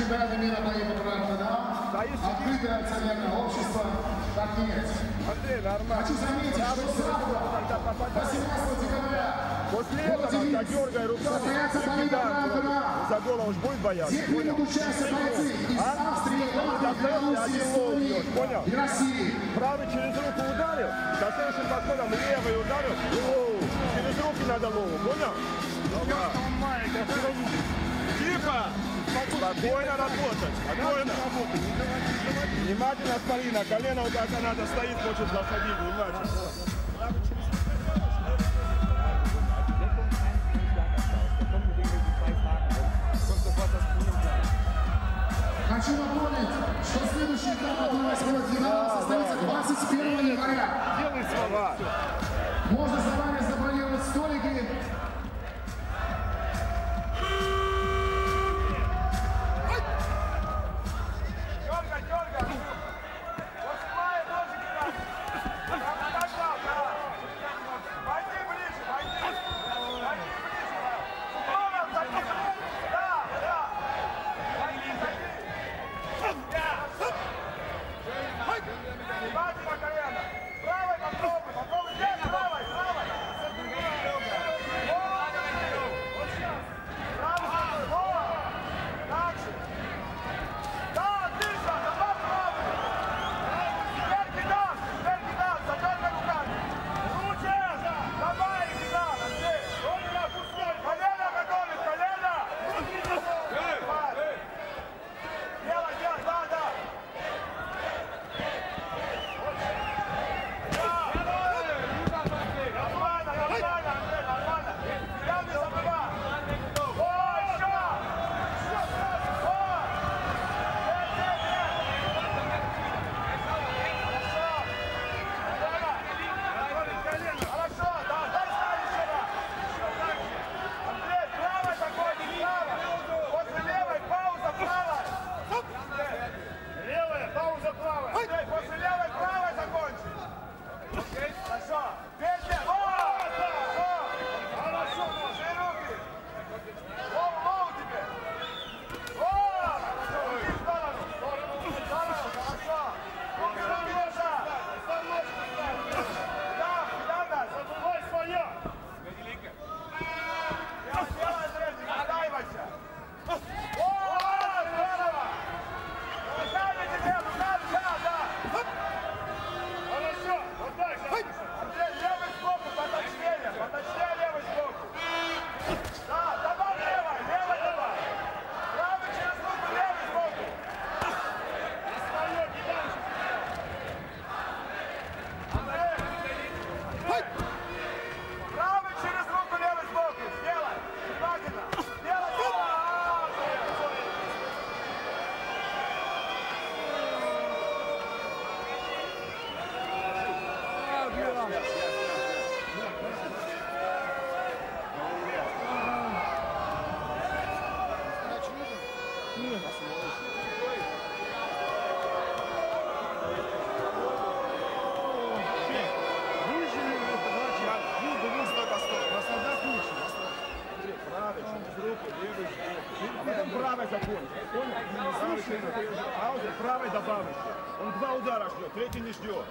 чемпионата мира по ММА, открытое акционерное общество «Татнефть». Андрей, нормально. Хочу заметить, что завтра, 18 декабря, после этого, когда дергай руками, состоятся бои на ММА. за голову уж будет бояться. Где примут участие бойцы из Австрии, Латвии, Беларуси, Эстонии и России. Правый через руку ударил, со следующим подходом левый ударил, через руки надо лову, понял? Тихо! Спокойно работать, спокойно. Внимательно смотри, на колено вот так надо стоит, хочет засадить, внимательно. Хочу напомнить, что следующий этап 1/8 финала состоится 21 января. Делай слова. Можно заранее забронировать столики. Правой закончил, понял? Слушай, правой добавишь. Он 2 удара ждет, третий не ждет.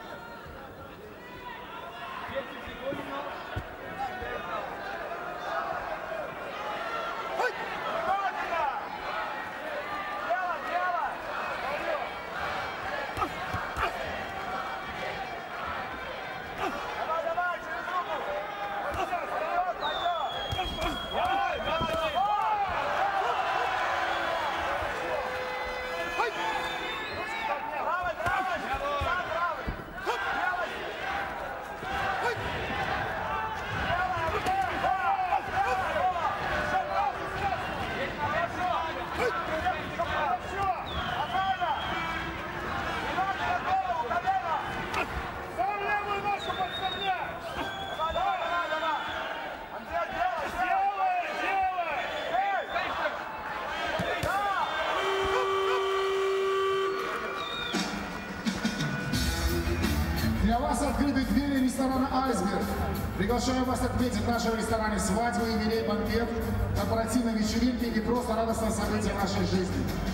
Для вас открыты двери ресторана «Айсберг». Приглашаю вас отметить в нашем ресторане свадьбу, юбилей, банкет, корпоративные вечеринки и просто радостное событие нашей жизни.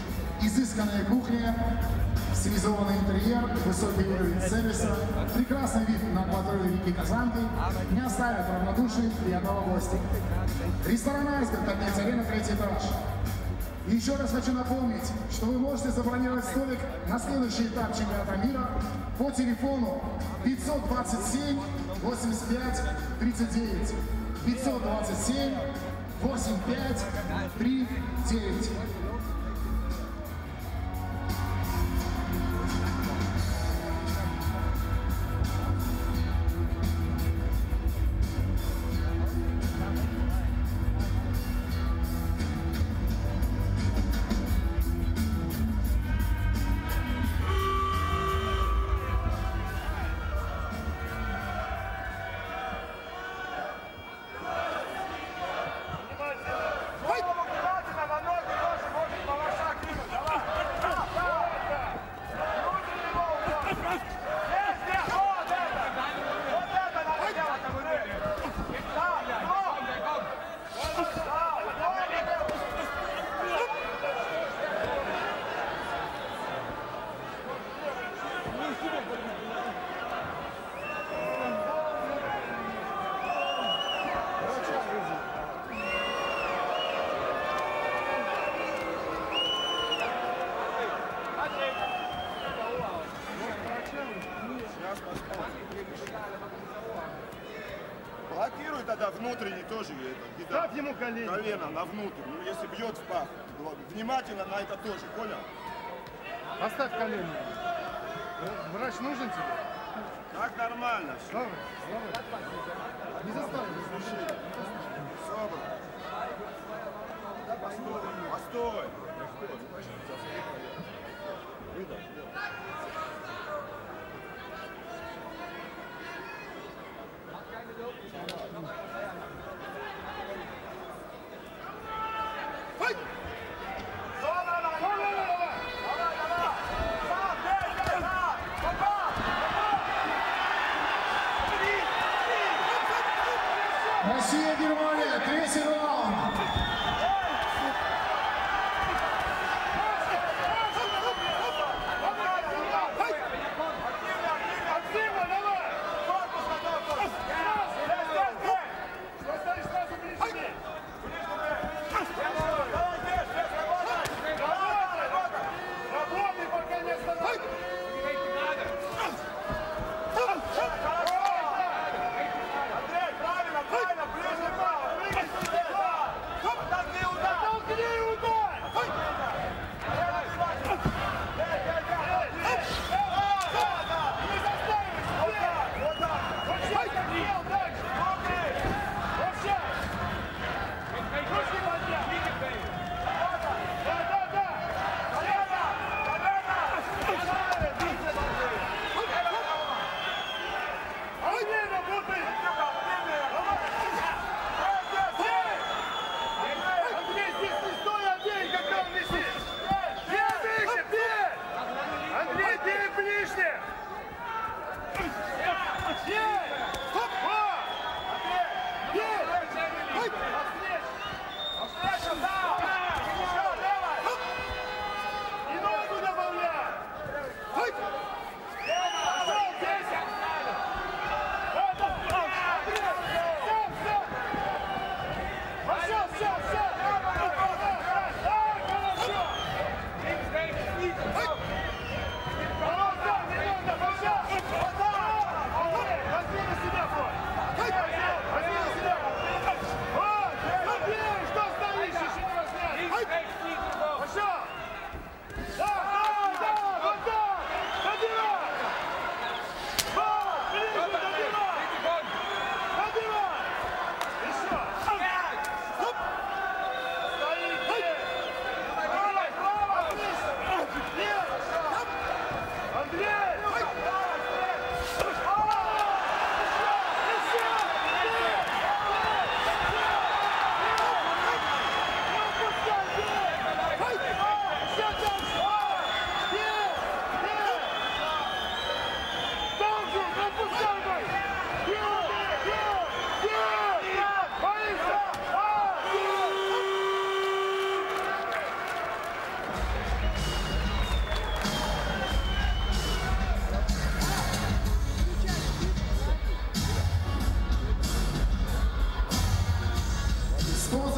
изысканная кухня, стилизованный интерьер, высокий уровень сервиса, прекрасный вид на акваторию реки Казанки не оставят равнодушным приятного гостя. Ресторан «Айсберг», Татнефть-арена, 3-й этаж. И еще раз хочу напомнить, что вы можете забронировать столик на следующий этап чемпионата мира по телефону 527 85 39. 527 85 39. Блокируй тогда внутренний тоже. Ставь ему колено. Колено на внутрь. Ну, если бьет в пах. Внимательно на это тоже, понял? Поставь колено. Врач нужен тебе? Так нормально. Слава, не заставь. Собр. Постой. Выдох. Россия, Германия, 3-й раунд. Андрей, правильно, ближе,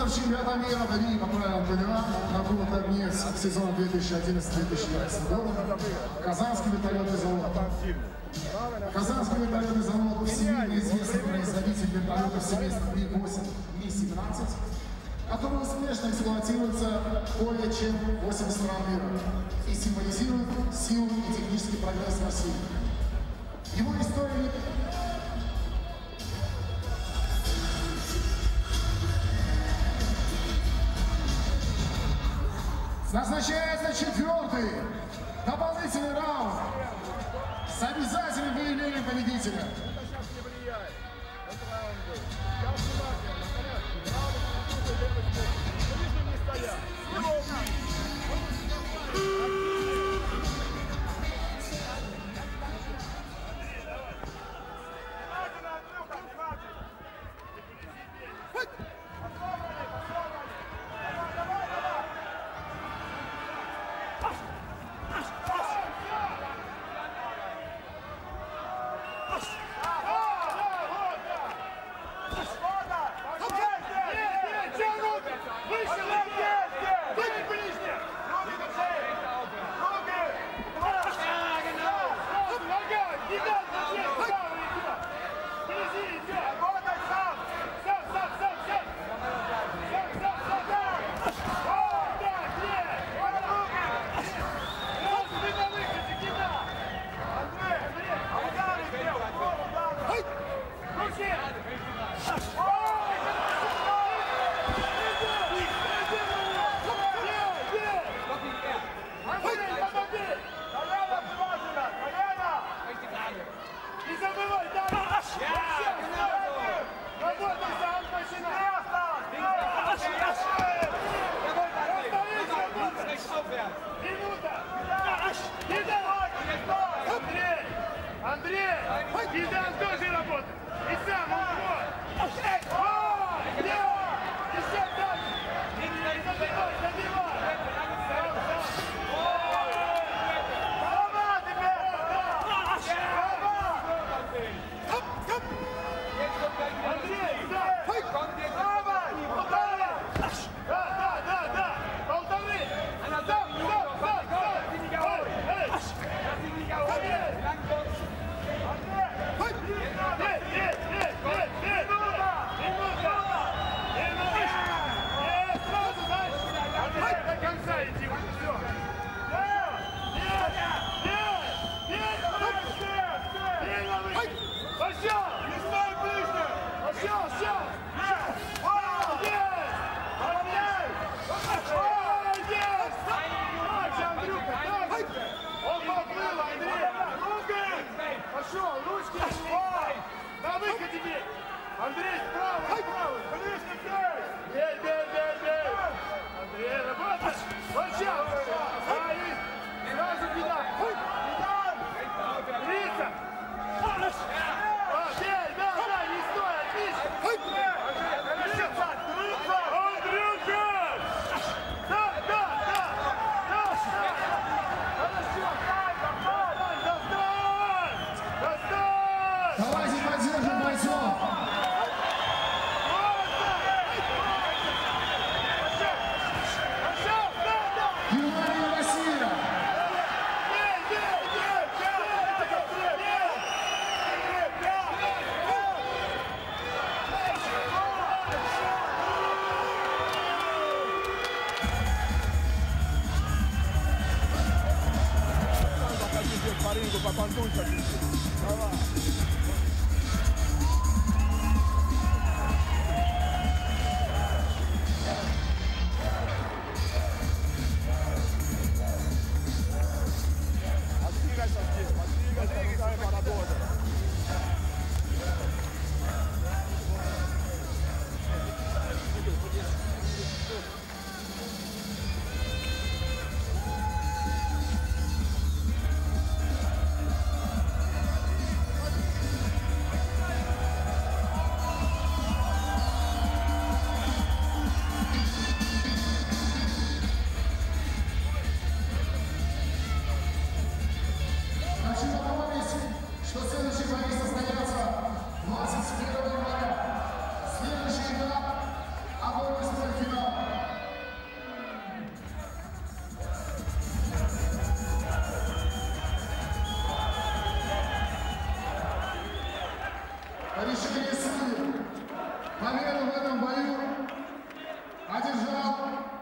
Обзор чемпионата мира в Риге по правилам ПДА на турнире сезона 2011-2012 года. Казанский вертолетный завод. Казанский вертолетный завод – всемирно известный производитель вертолетов семейства Ми-8, Ми-17, который успешно эксплуатируется более чем 8 стран мира и символизирует силу и технический прогресс России. Его история назначается 4-й дополнительный раунд с обязательным выявлением победителя. Андрей! Кидан тоже работает! И сам он! Еще дальше! Забивай! Забивай! Слова теперь! Андрей! Давай! Полторы! Да! Полторы! До конца иди, вот все. Пошел! Не стой ближе! Пошел! Он поплыл, Андрей! Руки! Пошел, ручки! На выходе бей! Андрей, справа! Ближе, бей! Андрей, работай! Пошел! Сразу кидай! Риса! Бей, да, не стой, отлично! Андрюха! Давайте поддержим бойцов! Германия, Россия! По рингу, по понтунчику. Давай. Отдвигайся здесь, пускай поработает. Победу в этом бою одержал